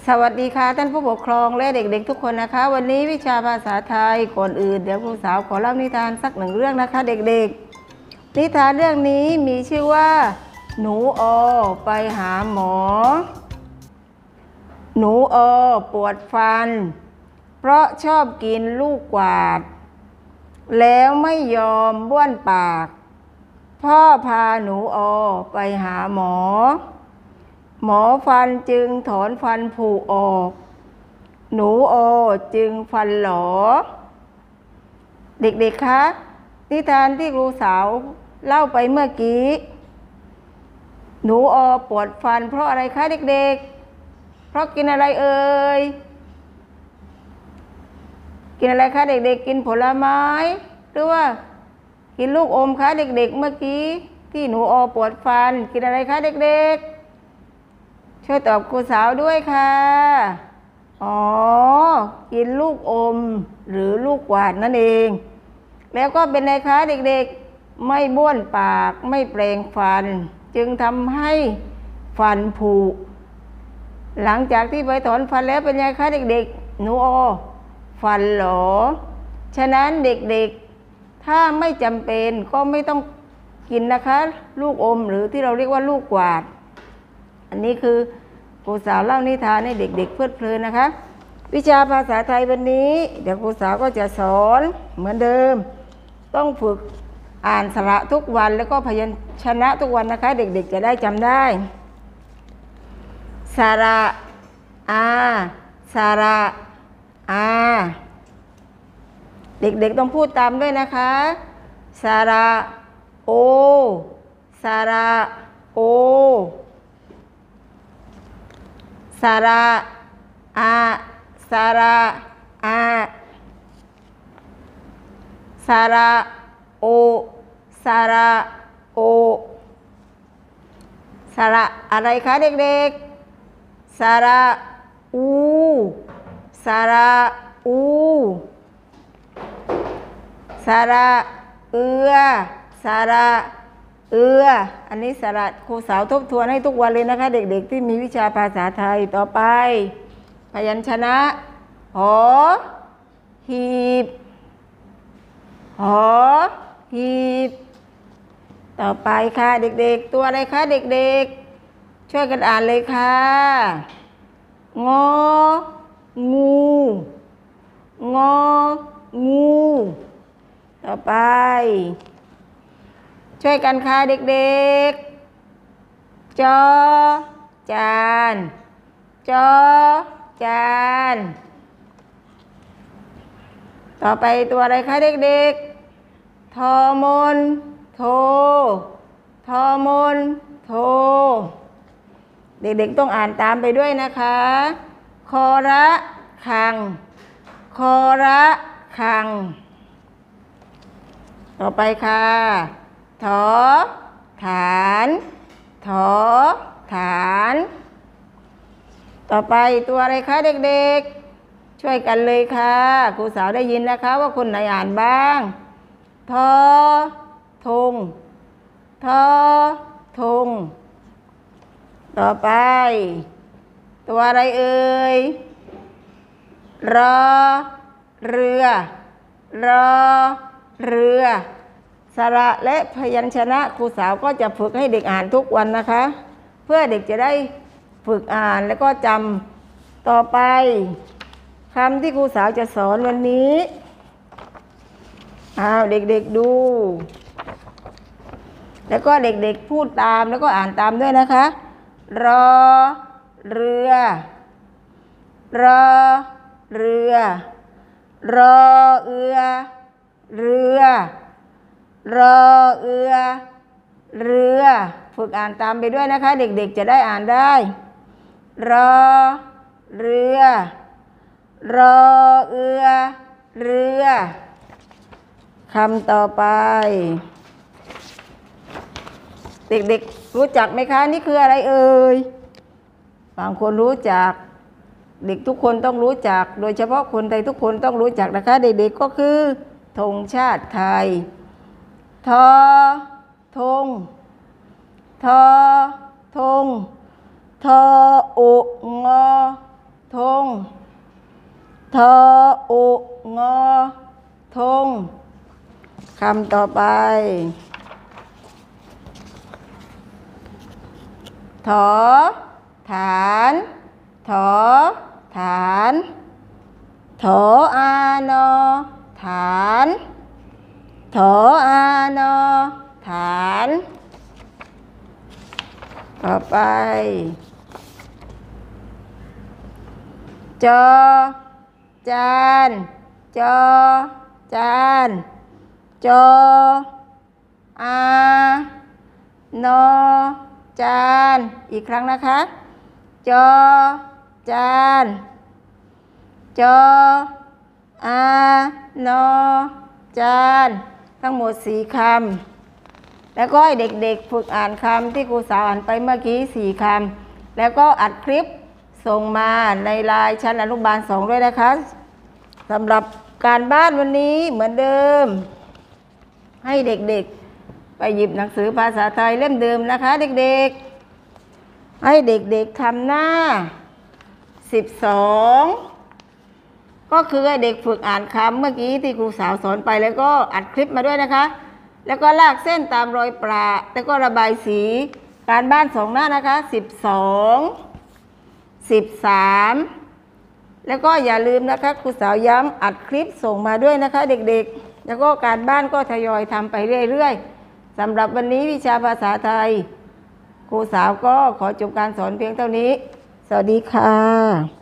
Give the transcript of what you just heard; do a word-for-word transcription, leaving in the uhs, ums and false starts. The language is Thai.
สวัสดีค่ะท่านผู้ปกครองและเด็กๆทุกคนนะคะวันนี้วิชาภาษาไทยก่อนอื่นเดี๋ยวครูสาวขอเล่านิทานสักหนึ่งเรื่องนะคะเด็กๆนิทานเรื่องนี้มีชื่อว่าหนูอไปหาหมอหนูอปวดฟันเพราะชอบกินลูกกวาดแล้วไม่ยอมบ้วนปากพ่อพาหนูอไปหาหมอหมอฟันจึงถอนฟันผุออกหนูอจึงฟันหลอเด็กๆคะนิทานที่ครูสาวเล่าไปเมื่อกี้หนูอปวดฟันเพราะอะไรคะเด็กๆเพราะกินอะไรเอ่ยกินอะไรคะเด็กๆกินผลไม้หรือว่ากินลูกอมคะเด็กๆเมื่อกี้ที่หนูอปวดฟันกินอะไรคะเด็กๆช่วยตอบครูสาวด้วยค่ะอ๋อกินลูกอมหรือลูกกวาดนั่นเองแล้วก็เป็นไงคะเด็กๆไม่บ้วนปากไม่แปรงฟันจึงทำให้ฟันผุหลังจากที่ไปถอนฟันแล้วเป็นไงคะเด็กๆหนูอฟันหลอฉะนั้นเด็กๆถ้าไม่จำเป็นก็ไม่ต้องกินนะคะลูกอมหรือที่เราเรียกว่าลูกกวาดอันนี้คือครูสาวเล่านิทานให้เด็กๆเพลิดเพลินนะคะวิชาภาษาไทยวันนี้เดี๋ยวครูสาวก็จะสอนเหมือนเดิมต้องฝึกอ่านสระทุกวันแล้วก็พยัญชนะทุกวันนะคะเด็กๆจะได้จำได้สระอาสระอาเด็กๆต้องพูดตามด้วยนะคะสระโอสระโอสระอาสระอาสระโอสระโอสระอะไรคะเด็กๆสระอูสระอูสระเอือสระเอืออันนี้สระครูสาวทบทวนให้ทุกวันเลยนะคะเด็กๆที่มีวิชาภาษาไทยต่อไปพยัญชนะหอหีบหอหีบต่อไปค่ะเด็กๆตัวอะไรคะเด็กๆช่วยกันอ่านเลยค่ะงองูงองูต่อไปช่วยกันค่ะเด็กๆจอจานจอจานต่อไปตัวอะไรคะเด็กๆทอมนโททอมนโทเด็กๆต้องอ่านตามไปด้วยนะคะคอระคังคอระคังต่อไปค่ะถอฐานถอฐานต่อไปตัวอะไรคะเด็กๆช่วยกันเลยค่ะครูสาวได้ยินนะคะว่าคนไหนอ่านบ้างทอทงทอทงต่อไปตัวอะไรเอ่ยรอเรือรอเรือสระและพยัญชนะครูสาวก็จะฝึกให้เด็กอ่านทุกวันนะคะเพื่อเด็กจะได้ฝึกอ่านแล้วก็จำต่อไปคำที่ครูสาวจะสอนวันนี้อ้าวเด็กๆดูแล้วก็เด็กๆพูดตามแล้วก็อ่านตามด้วยนะคะรอเรือรอเรือรอเอือเรือรอเอือเรือฝึกอ่านตามไปด้วยนะคะเด็กๆจะได้อ่านได้รอเรือรอเอือเรือคำต่อไปเด็กๆรู้จักไหมคะนี่คืออะไรเอ่ยบางคนรู้จักเด็กทุกคนต้องรู้จักโดยเฉพาะคนไทยทุกคนต้องรู้จักนะคะเด็กๆก็คือธงชาติไทยทอธงทอธงทออุงอธงทออุงอธงคำต่อไปถอฐานถอฐานถออานอฐานถออานอฐานต่อไปจอจานจอจานจออานอจานอีกครั้งนะคะจอจานจออานอจานทั้งหมดสี่คำแล้วก็ให้เด็กๆฝึกอ่านคำที่ครูสาวอ่านไปเมื่อกี้สี่คำแล้วก็อัดคลิปส่งมาในไลน์ชั้นอนุบาลสองด้วยนะคะสำหรับการบ้านวันนี้เหมือนเดิมให้เด็กๆไปหยิบหนังสือภาษาไทยเล่มเดิมนะคะเด็กๆให้เด็กๆทำหน้าสิบสองก็คือให้เด็กฝึกอ่านคำเมื่อกี้ที่ครูสาวสอนไปแล้วก็อัดคลิปมาด้วยนะคะแล้วก็ลากเส้นตามรอยประแล้วก็ระบายสีการบ้านสองหน้านะคะสิบสองสิบสามแล้วก็อย่าลืมนะคะครูสาวย้ำอัดคลิปส่งมาด้วยนะคะเด็กๆแล้วก็การบ้านก็ทยอยทำไปเรื่อยๆสำหรับวันนี้วิชาภาษาไทยครูสาวก็ขอจบการสอนเพียงเท่านี้สวัสดีค่ะ